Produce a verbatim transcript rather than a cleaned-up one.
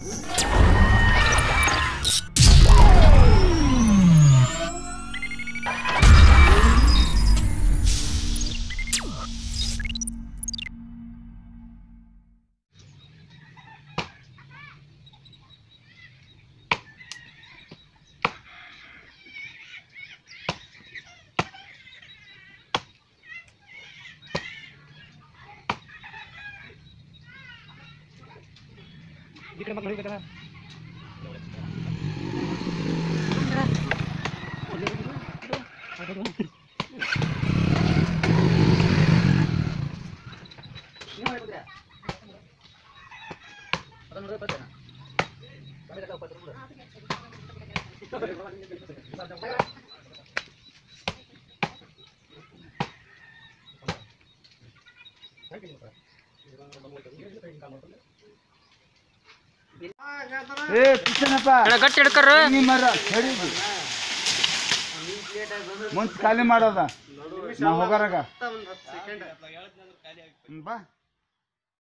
Dito na maglari ka na. ಏ ಕಿಶನಪ್ಪ ಗಟ್ಟಿ ಹಿಡ್ಕರ್ರ ಮರ ಹೇಳಿದ್ವಿ ಮುಂಚೆ ಖಾಲಿ ಮಾಡೋದ ನಾ ಹೋಗಾರಾಗ ಬಾ